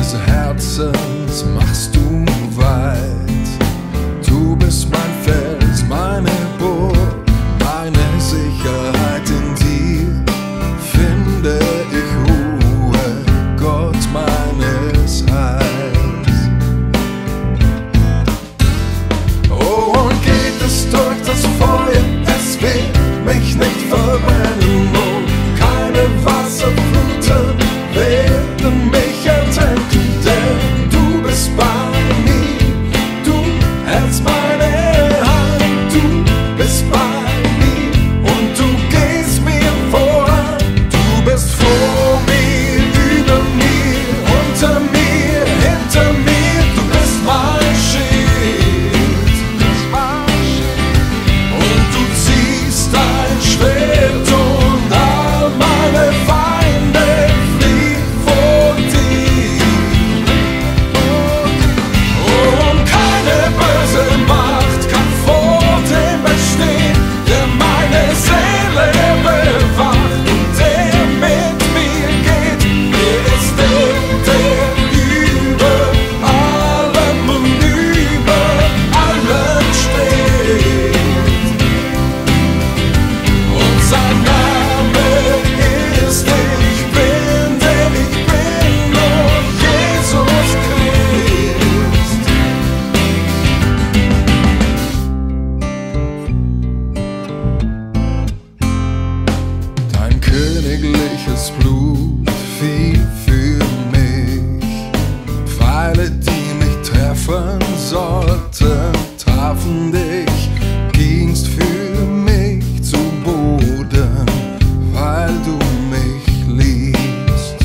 meines Herzens machst du weit. Du bist mein Fels, meine Burg, meine Sicherheit. In dir finde ich Ruhe, Gott meines Heils. Oh, und geht es durch das Feuer, es wird mich nicht verbrennen, und keine Wasserfluten werden mich ertränken, denn du bist bei mir, du hältst meine Hand, du bist bei mir und du gehst mir voran. Du bist vor mir, über mir, unter mir, hinter mir, du bist mein Schild, und du ziehst dein Schwert und all meine Feinde fliehen vor dir. Oh, und keine böse Macht kann vor dem bestehen, der meine Seele bewacht und der mit mir geht. Er ist der über allem und über allen steht. Und sein Name ist Ich bin, der ich bin, und Jesus Christ. Dein königliches Blut fiel für mich. Pfeile, die mich treffen sollten, trafen dich, gingst für mich zu Boden, weil du mich liebst.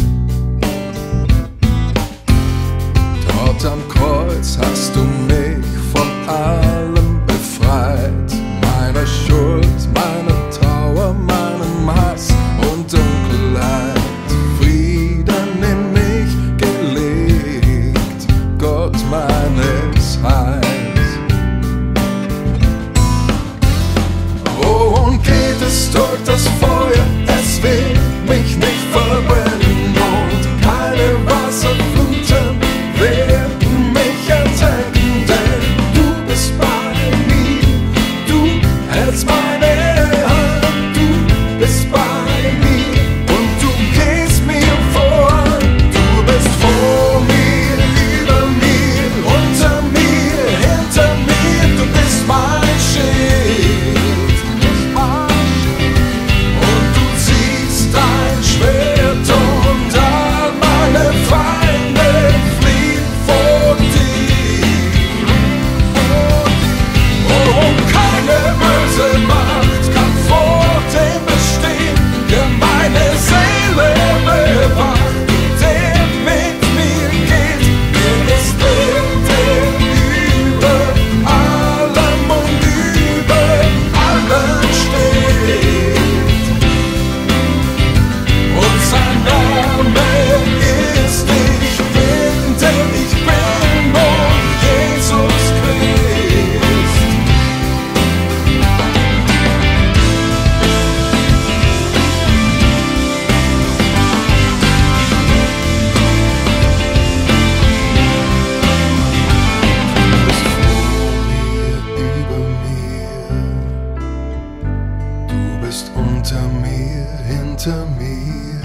Dort am Kreuz hast du mich von allem befreit, meiner Schuld, meiner Trauer, meinem Hass und Dunkelheit. Frieden in mich gelegt, Gott meines Heils. Oh, und geht es durch das Feuer, es wird mich nicht verbrennen, und keine Wasserfluten werden mich ertränken, denn du bist bei mir, du hältst meine Hand, du bist bei mir und du gehst mir voran. Du bist vor mir, über mir, unter mir, hinter mir, du bist mein Schild, und du ziehst dein Schwert und all meine Feinde fliehen vor dir. Oh, und keine böse Macht kann vor dem bestehen, der meine Seele bewacht und der mit mir geht. Er ist der über allem und über allen steht. Und sein Name ist Ich bin, der ich bin, und Jesus Christ. Du bist vor mir, über mir, du bist unter mir, hinter mir,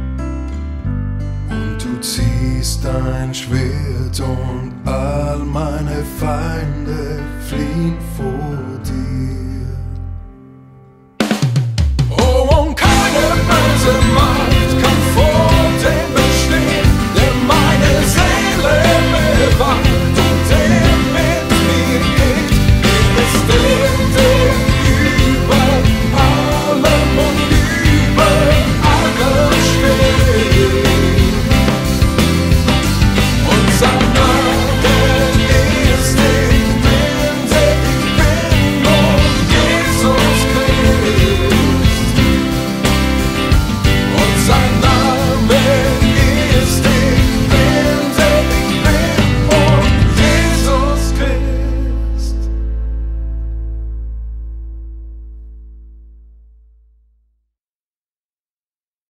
und du ziehst dein Schwert und all meine Feinde fliehen vor dir.